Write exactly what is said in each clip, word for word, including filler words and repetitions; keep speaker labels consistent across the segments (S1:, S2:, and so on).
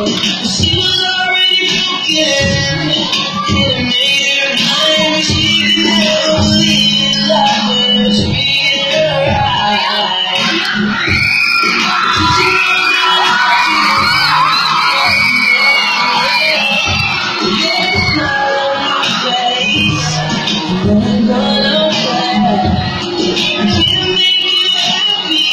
S1: She was already broken. It made her blind, but she could never believe love was treating her right. I'm gonna play. Can make you happy.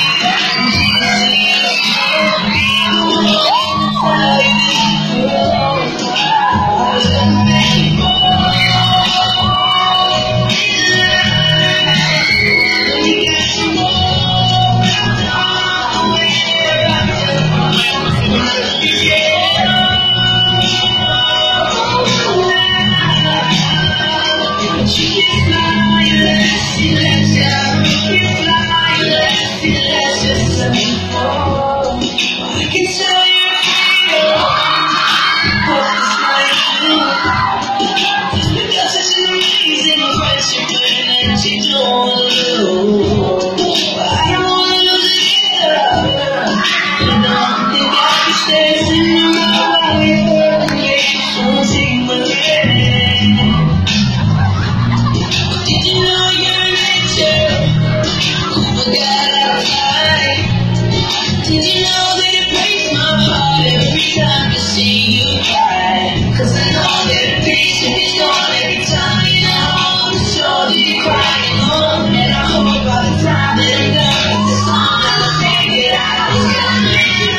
S1: Did you know that it breaks my heart every time to see you cry? Cause I know that a piece of me's gone every time you're not home. So that you're crying home. And I hope by the time that I'm done with the song that I'll figure it out, it's gonna make you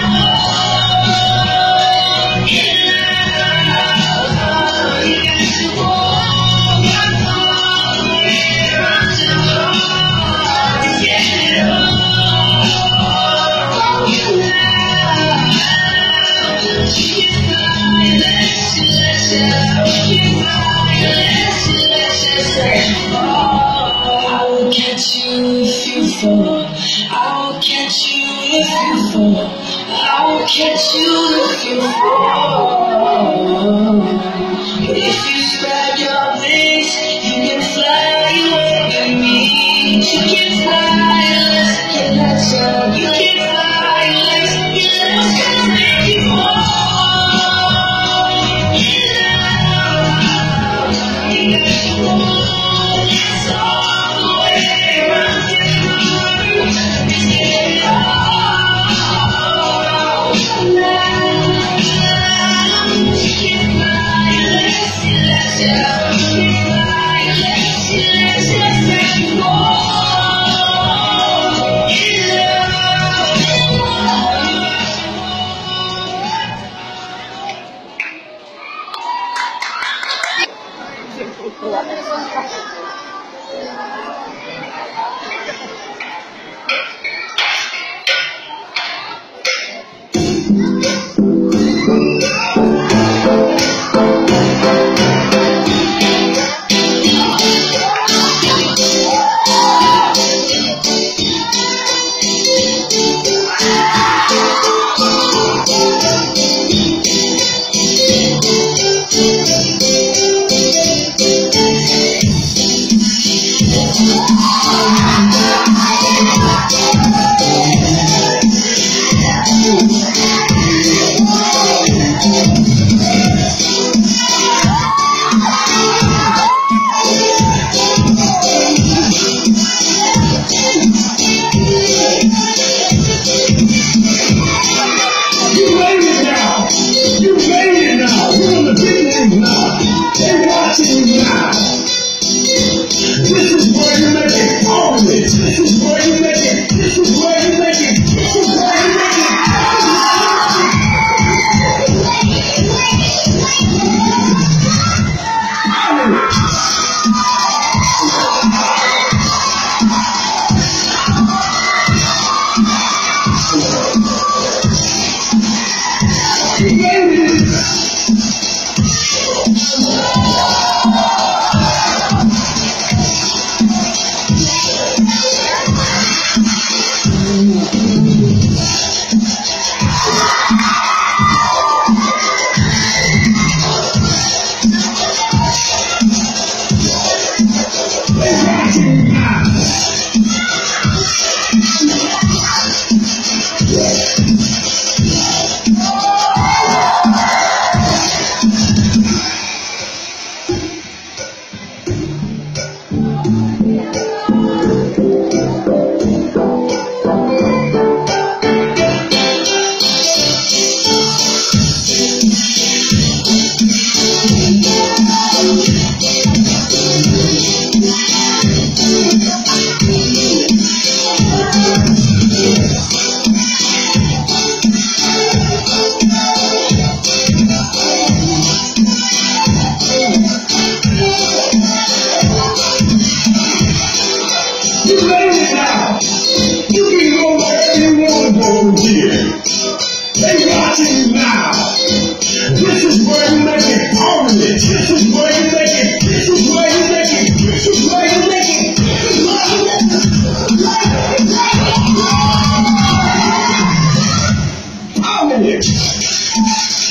S1: whole. You got to walk my home. We're on to the heart to get it home. I will catch you if you fall. I will catch you if you fall. I will catch you if you fall. But if you spread your wings, you can fly away with me. You can fly unless I can let you. You can fly unless you let us gonna make you fall.
S2: watching you now. This is where you make it permanent. This is where you make it. This is where you make it. This is where you make it. This is where you make it. Permanent.